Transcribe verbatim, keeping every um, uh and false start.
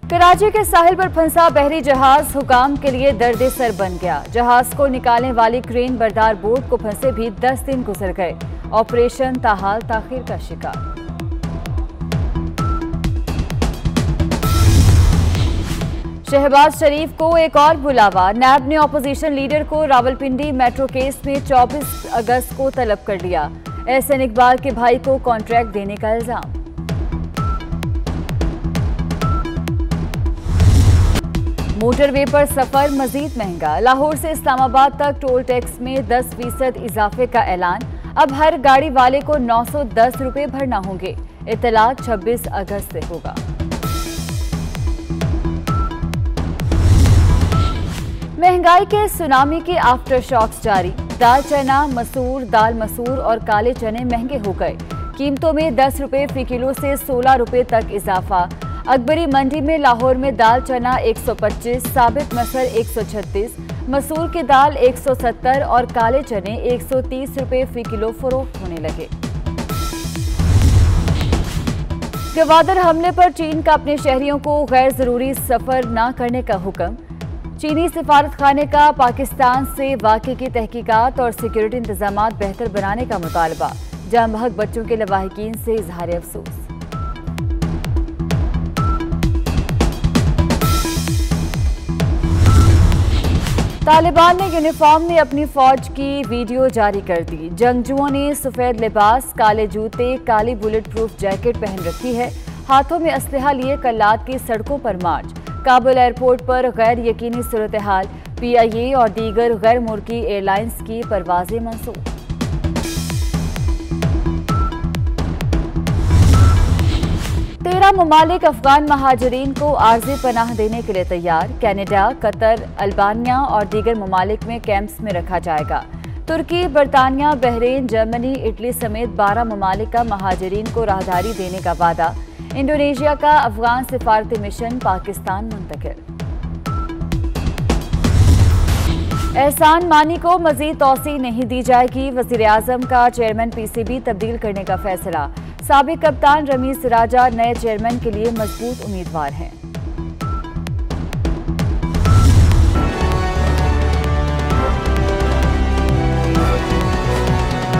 कराची के साहिल पर फंसा बहरी जहाज हुकाम के लिए दर्द सर बन गया। जहाज को निकालने वाली क्रेन बरदार बोट को फंसे भी दस दिन गुजर गए। ऑपरेशन ताहाल ताखीर का शिकार। शहबाज शरीफ को एक और बुलावा। नैब ने ऑपोजिशन लीडर को रावलपिंडी मेट्रो केस में चौबीस अगस्त को तलब कर लिया। एहसन इकबाल के भाई को कॉन्ट्रैक्ट देने का इल्जाम। मोटरवे पर सफर मजीद महंगा। लाहौर से इस्लामाबाद तक टोल टैक्स में दस फीसद इजाफे का ऐलान। अब हर गाड़ी वाले को नौ सौ दस रुपये भरना होंगे। इतलाक छब्बीस अगस्त से होगा। महंगाई के सुनामी के आफ्टर शॉक्स जारी। दाल चना, मसूर, दाल मसूर और काले चने महंगे हो गए। कीमतों में दस रुपये फी किलो से सोलह रुपये तक इजाफा। अकबरी मंडी में लाहौर में दाल चना एक सौ पच्चीस, साबित मसर एक सौ छत्तीस, मसूर की दाल एक सौ सत्तर और काले चने एक सौ तीस रुपये फी किलो फरोख्त होने लगे। गवादर हमले पर चीन का अपने शहरियों को गैर जरूरी सफर न करने का हुक्म। चीनी सिफारत खाने का पाकिस्तान से वाक़े की तहकीकात और सिक्योरिटी इंतजाम बेहतर बनाने का मुतालबा। जाम बहक बच्चों के लवाहिकीन से इजहार अफसोस। तालिबान ने यूनिफॉर्म में अपनी फौज की वीडियो जारी कर दी। जंगजुओं ने सफेद लिबास, काले जूते, काली बुलेट प्रूफ जैकेट पहन रखी है। हाथों में असलहा लिए कल्लात की सड़कों पर मार्च। काबुल एयरपोर्ट पर गैर यकीनी सूरत हाल। पी आई ए और दीगर गैर मुल्की एयरलाइंस की परवाजें मंसूख। तेरह ममालिक अफगान महाजरीन को आर्जी पनाह देने के लिए तैयार। कनाडा, कतर, अल्बानिया और दीगर ममालिक में कैंप्स में रखा जाएगा। तुर्की, बरतानिया, बहरीन, जर्मनी, इटली समेत बारह ममालिक का महाजरीन को राहदारी देने का वादा। इंडोनेशिया का अफगान सिफारती मिशन पाकिस्तान मुंतकिल। एहसान मानी को मजीद तौसी नहीं दी जाएगी। वजीर आजम का चेयरमैन पी सी बी तब्दील करने का फैसला। साबिक कप्तान रमीज राजा नए चेयरमैन के लिए मजबूत उम्मीदवार हैं।